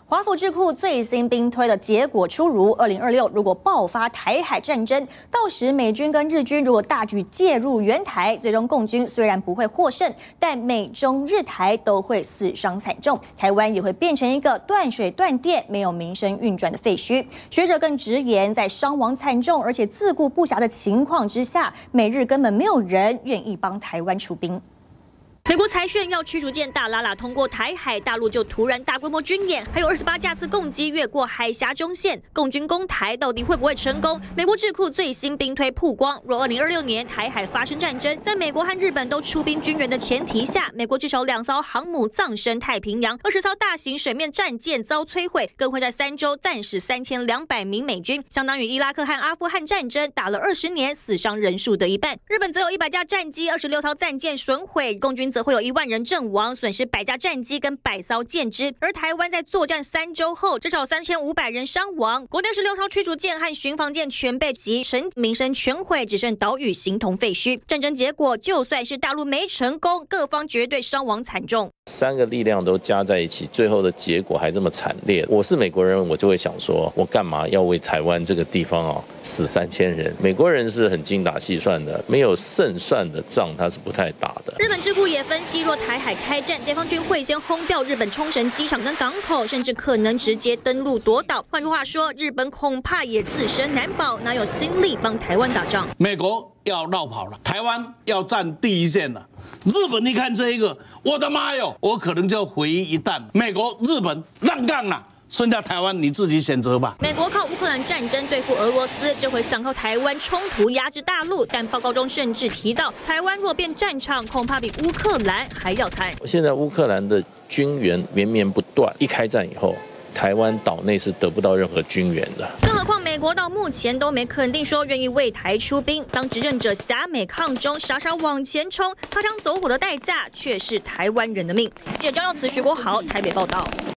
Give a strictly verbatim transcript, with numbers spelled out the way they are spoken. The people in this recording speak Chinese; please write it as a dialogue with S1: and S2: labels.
S1: 华府智库最新兵推的结果出炉，二零二六如果爆发台海战争，到时美军跟日军如果大举介入援台，最终共军虽然不会获胜，但美中日台都会死伤惨重，台湾也会变成一个断水断电、没有民生运转的废墟。学者更直言，在伤亡惨重而且自顾不暇的情况之下，美日根本没有人愿意帮台湾出兵。 美国财讯要驱逐舰大拉拉通过台海，大陆就突然大规模军演，还有二十八架次共机越过海峡中线，共军攻台到底会不会成功？美国智库最新兵推曝光，若二零二六年台海发生战争，在美国和日本都出兵军援的前提下，美国至少两艘航母葬身太平洋，二十艘大型水面战舰遭摧毁，更会在三周战死三千两百名美军，相当于伊拉克和阿富汗战争打了二十年死伤人数的一半。日本则有一百架战机、二十六艘战舰损毁，共军 则会有一万人阵亡，损失百架战机跟百艘舰只。而台湾在作战三周后，至少三千五百人伤亡，国内十六艘驱逐舰和巡防舰全被击沉，民生全毁，只剩岛屿形同废墟。战争结果，就算是大陆没成功，各方绝对伤亡惨重。
S2: 三个力量都加在一起，最后的结果还这么惨烈。我是美国人，我就会想说，我干嘛要为台湾这个地方啊死三千人？美国人是很精打细算的，没有胜算的仗他是不太打的。
S1: 日本智库也分析，若台海开战，解放军会先轰掉日本冲绳机场跟港口，甚至可能直接登陆夺岛。换句话说，日本恐怕也自身难保，哪有心力帮台湾打仗？
S3: 美国 要绕跑了，台湾要站第一线了。日本，你看这一个，我的妈哟，我可能就毁于一旦。美国、日本烂杠了。 剩下台湾你自己选择吧。
S1: 美国靠乌克兰战争对付俄罗斯，这回想靠台湾冲突压制大陆，但报告中甚至提到，台湾若变战场，恐怕比乌克兰还要惨。
S2: 现在乌克兰的军援绵绵不断，一开战以后， 台湾岛内是得不到任何军援的，
S1: 更何况美国到目前都没肯定说愿意为台出兵。当执政者狭美抗中，傻傻往前冲，擦枪走火的代价却是台湾人的命。记者张耀慈、徐国豪台北报道。